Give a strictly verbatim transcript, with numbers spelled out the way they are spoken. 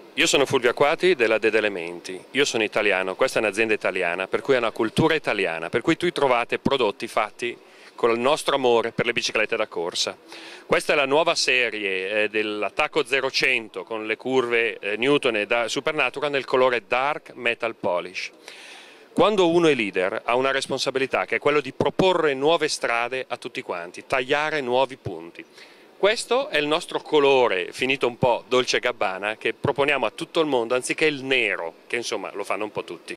Io sono Fulvio Acquati della Ded Elementi, io sono italiano, questa è un'azienda italiana, per cui è una cultura italiana, per cui tu trovate prodotti fatti con il nostro amore per le biciclette da corsa. Questa è la nuova serie eh, dell'Attacco zero cento con le curve eh, Newton e da Supernatural nel colore Dark Metal Polish. Quando uno è leader ha una responsabilità che è quella di proporre nuove strade a tutti quanti, tagliare nuovi punti. Questo è il nostro colore, finito un po' Dolce Gabbana, che proponiamo a tutto il mondo, anziché il nero, che insomma lo fanno un po' tutti.